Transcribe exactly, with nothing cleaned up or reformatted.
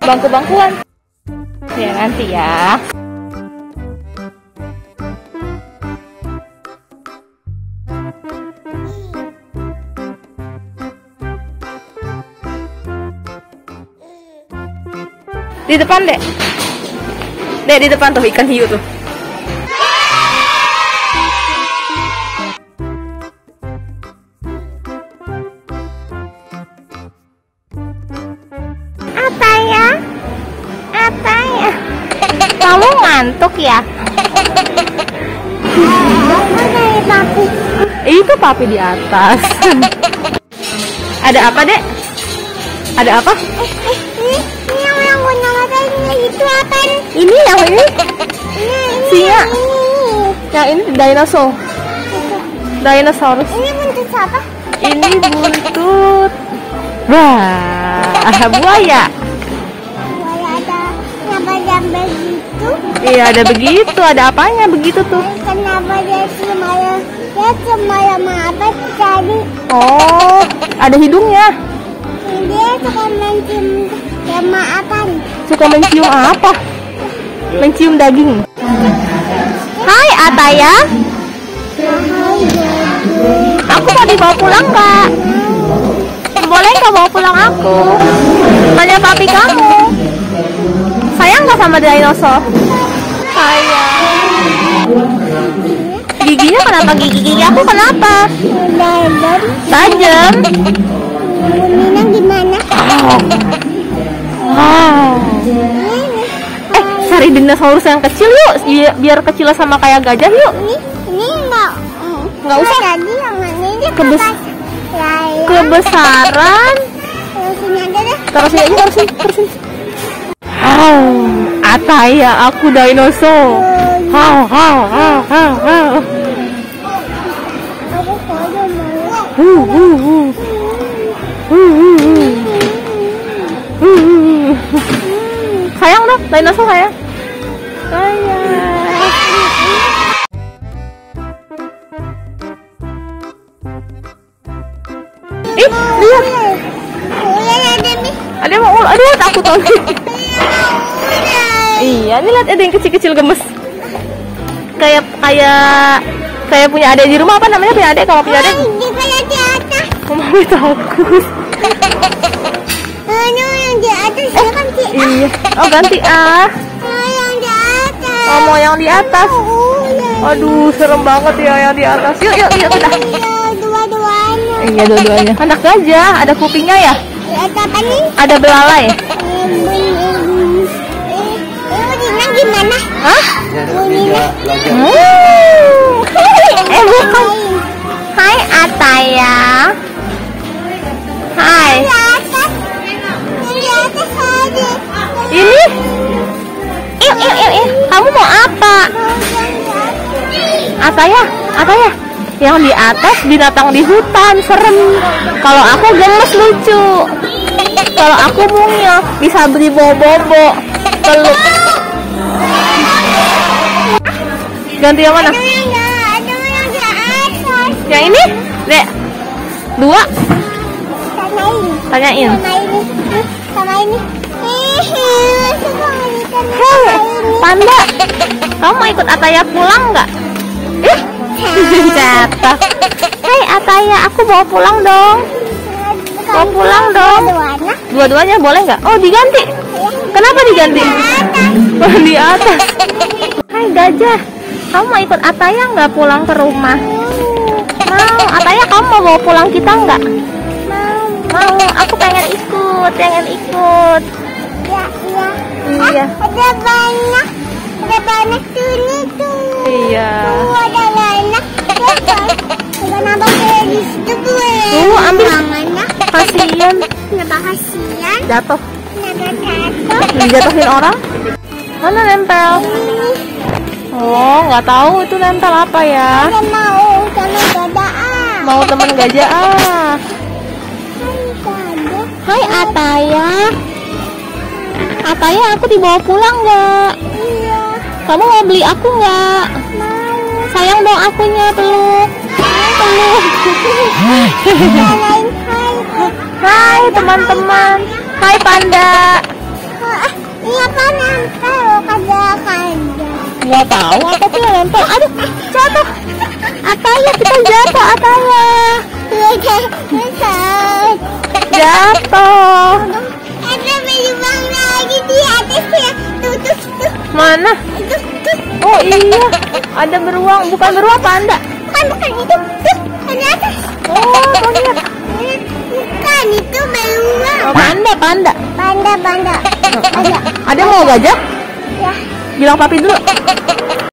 bangku-bangkuan. Ya nanti ya. Di depan, Dek. Dek, di depan tuh ikan hiu tuh. Apa ya? Apa ya? Kamu ngantuk ya? Mana papi? Itu papi di atas. Ada apa, Dek? Ada apa? Eh, eh, ini, ini yang orang punya matanya itu apa? Ini yang ini? Ini, ini, Singa. ini. Yang ini dinosaur. Dinosaurus. Ini buntut apa? Ini buntut. Wah, buaya. Buaya ada kenapa dia begitu? Iya, ada begitu. Ada apanya begitu tuh? Kenapa dia semuanya? Dia semuanya apa tadi? Oh, ada hidungnya. Dia suka mencium sama apa? Suka mencium apa? Mencium daging. Hai Ataya. Aku mau dibawa pulang nggak? Boleh nggak bawa pulang aku? Tanya papi kamu. Sayang nggak sama dinosaur? Sayang. Giginya kenapa? Gigi-gigi aku kenapa? Dalam. Tajam. Bunyinya gimana? Wow. Eh, cari dinosaurus yang kecil yuk, biar, biar kecil sama kayak gajah yuk. Ini ini enggak Nggak usah. Tadi yang ini dia Kebes Layang. kebesaran. Terus sini aja deh. Taruh sini aja, taruh sini, taruh sini. Wow, Ataya, aku dinosaur. Wow, wow, wow, wow, wow. Aku kalau mau. Uh, uh, uh. Uh, uh, uh. Uh, uh. Sayang dong, dinosaur sayang. Sayang. Ih, lihat. Ular ada nih. Ada mau ular, aduh takut tau. Ular. Iya, ini lihat ada yang kecil-kecil gemes. Kayak kayak kayak punya adik di rumah, apa namanya punya adik kalau punya adik? Di kayak di atas. Mama takut. Ini yang di atas ya kan si A. Iya. Oh ganti ah. Oh, yang di atas. Oh mau yang di atas. Ular. Aduh serem banget ya yang di atas. Yuk yuk yuk kita. Iya, dua-duanya. Iya dua-duanya. Anak gajah, ada kupingnya ya? Ada apa nih? Ada belalai. Bunyinya gimana? Hah? Bunyinya. Hmm. Eh bukan. Hai Ataya. Hai. Di atas. Di atas ada. Ini? Iu iu iu iu. Kamu mau apa? Ataya, Ataya. Yang di atas binatang di hutan, serem. Kalau aku gemes lucu. Kalau aku mungil, bisa beli bobo-bobo, peluk. Ganti yang mana? Ada yang di atas. Yang ini? Dek. Dua. Sama ini. Tanyain. Sama ini. Sama ini. Hei, Panda. Kamu mau ikut Ataya pulang nggak? Eh, jatuh. Hei Ataya, aku bawa pulang dong. Bawa pulang dong. Warna. Dua-duanya boleh nggak? Oh diganti. Kenapa diganti? Oh, di atas. Hai gajah, kamu mau ikut Ataya nggak pulang ke rumah? Mau. Ataya, kamu mau bawa pulang kita nggak? Mau. Mau. Aku pengen ikut, pengen ikut. Ya, ya. Iya. Ah, ada banyak. Ada banyak sini tuh. Iya. Tuh ada banyak. Ya kan? Kenapa kayak di situ gue? Tuh, ambil. Tangannya. Kasian. Kenapa kasihan? Jatuh. Kenapa jatuh? Dijatuhin orang? Mana nempel? Oh, nggak tahu itu nempel apa ya? Saya mau sama gajah ah. Mau temen gajah ah. Gajah. Hai Ataya. Ataya, aku dibawa pulang nggak? Iya. Kamu mau beli aku nggak? Mau. Sayang dong akunya, peluk. Peluk. Salahin hai. Hai teman-teman. Hai Panda. Iya kan nempel kada-kada. Nggak tahu apa tuh yang nempel. Aduh, jatuh. Ataya, kita jatuh Ataya. Jatuh. Ada beruang lagi di atas ya. Tuh, tuh, tuh. Mana? Tuh, tuh. Oh iya, ada beruang. Bukan beruang, panda. Bukan, bukan itu. Tuh, di atas. Oh, kau lihat. Bukan, itu beruang. Oh, panda, panda. Panda, panda. Ada. Ada mau gajah? Ya. Bilang papi dulu.